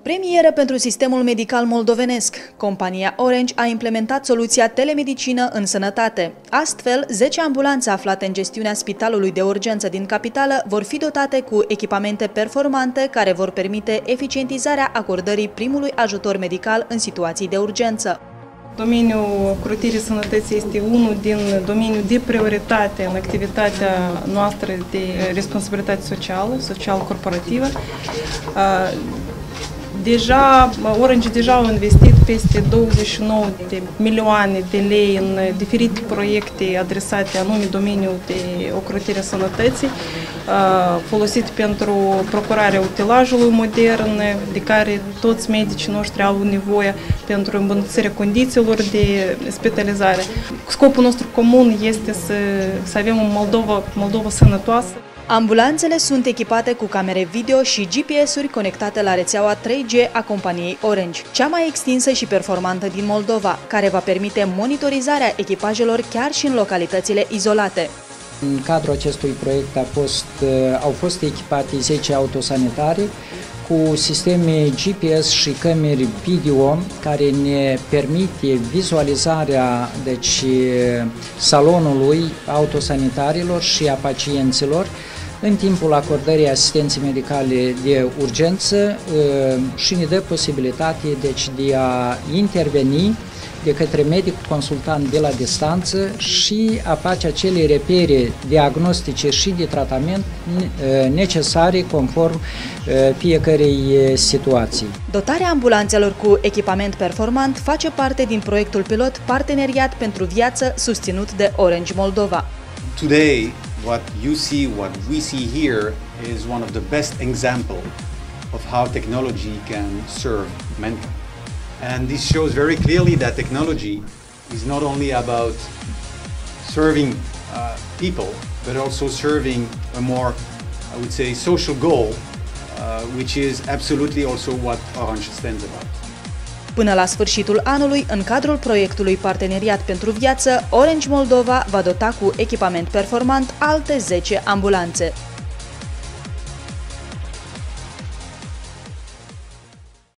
premieră pentru sistemul medical moldovenesc. Compania Orange a implementat soluția telemedicină în sănătate. Astfel, 10 ambulanțe aflate în gestiunea Spitalului de Urgență din capitală vor fi dotate cu echipamente performante care vor permite eficientizarea acordării primului ajutor medical în situații de urgență. Domeniul ocrotirii sănătății este unul din domeniul de prioritate în activitatea noastră de responsabilitate socială, social-corporativă. Orange deja au investit peste 29 de milioane de lei în diferite proiecte adresate anume domeniul de ocrotire sănătății, folosit pentru procurarea utilajului modern, de care toți medicii noștri au nevoie pentru îmbunătățirea condițiilor de spitalizare. Scopul nostru comun este să avem o Moldova sănătoasă. Ambulanțele sunt echipate cu camere video și GPS-uri conectate la rețeaua 3G a companiei Orange, cea mai extinsă și performantă din Moldova, care va permite monitorizarea echipajelor chiar și în localitățile izolate. În cadrul acestui proiect au fost echipate 10 autosanitare cu sisteme GPS și camere video care ne permite vizualizarea salonului autosanitarilor și a pacienților în timpul acordării asistenței medicale de urgență și ne dă posibilitate de a interveni de către medic consultant de la distanță și a face acele repere diagnostice și de tratament necesare conform fiecărei situații. Dotarea ambulanțelor cu echipament performant face parte din proiectul pilot Parteneriat pentru Viață susținut de Orange Moldova. Today, what we see here is one of the best examples of how technology can serve mankind. And this shows very clearly that technology is not only about serving people, but also serving a more, I would say, social goal, which is absolutely also what Orange stands about. Până la sfârșitul anului, în cadrul proiectului Parteneriat pentru Viață, Orange Moldova va dota cu echipament performant alte 10 ambulanțe.